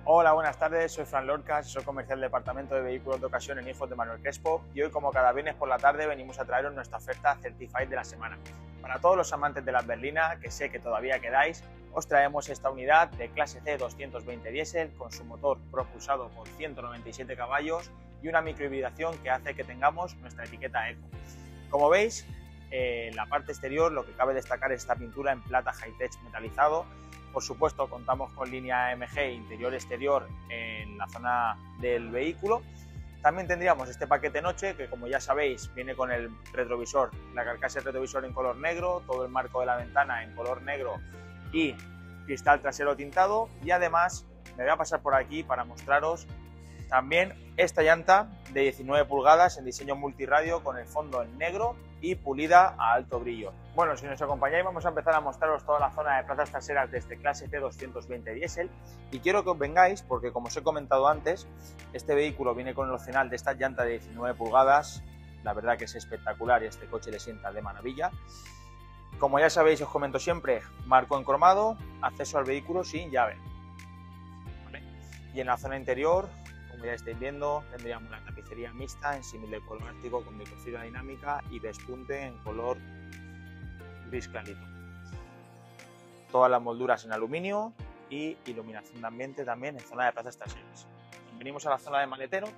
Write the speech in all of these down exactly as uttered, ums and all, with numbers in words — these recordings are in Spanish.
Hola, buenas tardes, soy Fran Lorca, asesor comercial del Departamento de Vehículos de Ocasión en Hijos de Manuel Crespo, y hoy, como cada viernes por la tarde, venimos a traeros nuestra oferta Certified de la semana. Para todos los amantes de las berlinas, que sé que todavía quedáis, os traemos esta unidad de clase C doscientos veinte diésel con su motor propulsado por ciento noventa y siete caballos y una microhibridación que hace que tengamos nuestra etiqueta Eco. Como veis, en eh, la parte exterior lo que cabe destacar es esta pintura en plata Hi-Tech metalizado. Por supuesto, contamos con línea A M G interior-exterior en la zona del vehículo. También tendríamos este paquete noche que, como ya sabéis, viene con el retrovisor, la carcasa del retrovisor en color negro, todo el marco de la ventana en color negro y cristal trasero tintado. Y además me voy a pasar por aquí para mostraros también esta llanta de diecinueve pulgadas en diseño multirradio con el fondo en negro y pulida a alto brillo. Bueno, si nos acompañáis vamos a empezar a mostraros toda la zona de plazas traseras de este clase C doscientos veinte diésel, y quiero que os vengáis porque, como os he comentado antes, este vehículo viene con el opcional de esta llanta de diecinueve pulgadas. La verdad que es espectacular y a este coche le sienta de maravilla. Como ya sabéis, os comento siempre, marco en cromado, acceso al vehículo sin llave. ¿Vale? Y en la zona interior, como ya estáis viendo, tendríamos la tapicería mixta en símil de color ártico con microfibra dinámica y despunte en color gris clarito. Todas las molduras en aluminio y iluminación de ambiente también en zona de plazas traseras. Venimos a la zona de maletero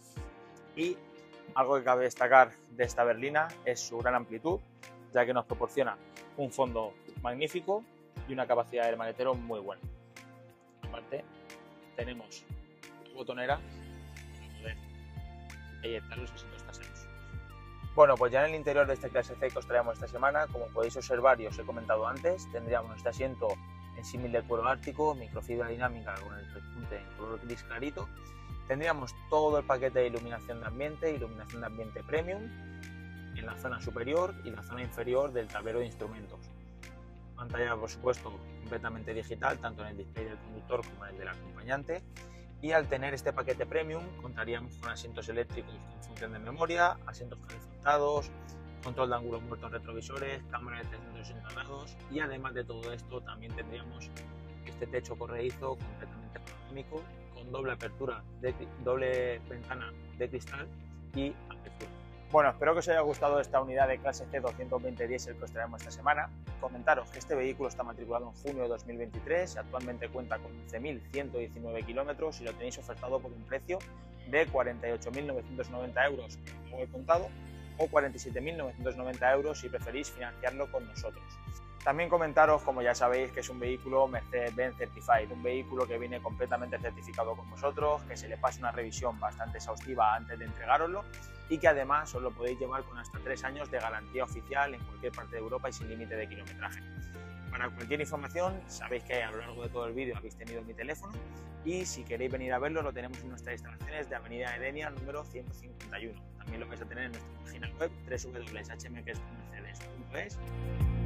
y algo que cabe destacar de esta berlina es su gran amplitud, ya que nos proporciona un fondo magnífico y una capacidad del maletero muy buena. Aparte, tenemos botonera para poder eyectar los asientos traseros. Bueno, pues ya en el interior de este clase C que os traemos esta semana, como podéis observar y os he comentado antes, tendríamos este asiento en símil de cuero ártico, microfibra dinámica con el repunte en color gris clarito. Tendríamos todo el paquete de iluminación de ambiente, iluminación de ambiente premium en la zona superior y la zona inferior del tablero de instrumentos. Pantalla, por supuesto, completamente digital, tanto en el display del conductor como en el del acompañante. Y al tener este paquete premium contaríamos con asientos eléctricos con función de memoria, asientos calefactados, control de ángulo muerto en retrovisores, cámara de trescientos sesenta grados, y además de todo esto también tendríamos este techo corredizo completamente panorámico con doble apertura, de, doble ventana de cristal y apertura. Bueno, espero que os haya gustado esta unidad de clase C doscientos veinte diésel que os traemos esta semana. Comentaros que este vehículo está matriculado en junio de dos mil veintitrés, actualmente cuenta con once mil ciento diecinueve kilómetros y lo tenéis ofertado por un precio de cuarenta y ocho mil novecientos noventa euros, que no he contado, o cuarenta y siete mil novecientos noventa euros si preferís financiarlo con nosotros. También comentaros, como ya sabéis, que es un vehículo Mercedes-Benz Certified, un vehículo que viene completamente certificado con vosotros, que se le pasa una revisión bastante exhaustiva antes de entregároslo y que además os lo podéis llevar con hasta tres años de garantía oficial en cualquier parte de Europa y sin límite de kilometraje. Para cualquier información, sabéis que a lo largo de todo el vídeo habéis tenido mi teléfono, y si queréis venir a verlo lo tenemos en nuestras instalaciones de Avenida Edenia número ciento cincuenta y uno. También lo vais a tener en nuestra página web doble u doble u doble u punto h m crespo mercedes punto es.